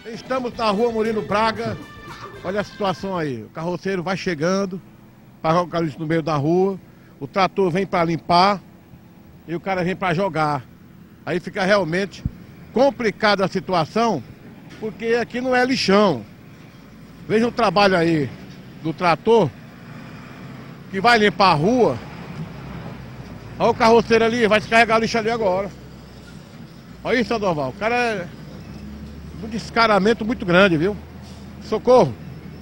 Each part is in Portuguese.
Estamos na rua Murilo Braga, olha a situação aí, o carroceiro vai chegando, para jogar lixo no meio da rua, o trator vem para limpar e o cara vem para jogar. Aí fica realmente complicada a situação, porque aqui não é lixão. Veja o trabalho aí do trator, que vai limpar a rua. Olha o carroceiro ali, vai descarregar lixo ali agora. Olha isso, Sandoval, o cara é um descaramento muito grande, viu? Socorro!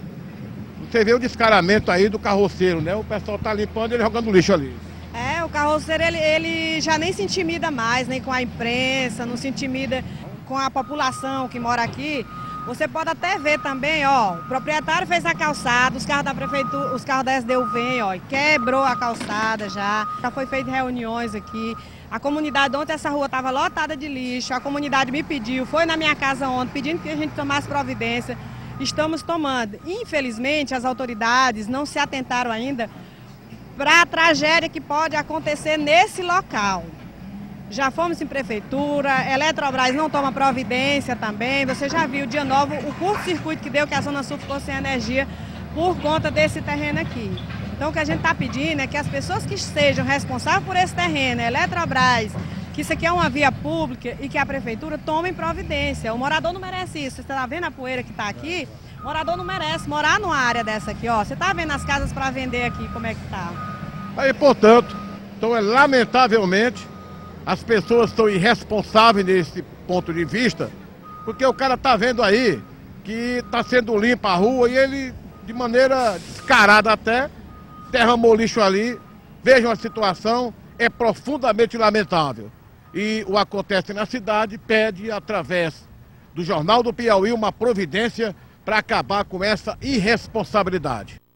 Você vê o descaramento aí do carroceiro, né? O pessoal tá limpando e ele jogando lixo ali. É, o carroceiro ele já nem se intimida mais, nem com a imprensa, não se intimida com a população que mora aqui. Você pode até ver também, ó, o proprietário fez a calçada, os carros da prefeitura, os carros da SDU vêm, ó, e quebrou a calçada já foi feito reuniões aqui. A comunidade, ontem essa rua estava lotada de lixo, a comunidade me pediu, foi na minha casa ontem, pedindo que a gente tomasse providência. Estamos tomando. Infelizmente, as autoridades não se atentaram ainda para a tragédia que pode acontecer nesse local. Já fomos em prefeitura, Eletrobras não toma providência também. Você já viu, dia 9, o curto-circuito que deu, que a Zona Sul ficou sem energia por conta desse terreno aqui. Então, o que a gente está pedindo é que as pessoas que sejam responsáveis por esse terreno, Eletrobras, que isso aqui é uma via pública e que a prefeitura tome providência. O morador não merece isso. Você está vendo a poeira que está aqui? O morador não merece morar numa área dessa aqui, ó. Você está vendo as casas para vender aqui, como é que está? Aí, portanto, então lamentavelmente, as pessoas são irresponsáveis nesse ponto de vista, porque o cara está vendo aí que está sendo limpa a rua e ele, de maneira descarada até, derramou lixo ali. Vejam a situação, é profundamente lamentável. E o Acontece na Cidade pede, através do Jornal do Piauí, uma providência para acabar com essa irresponsabilidade.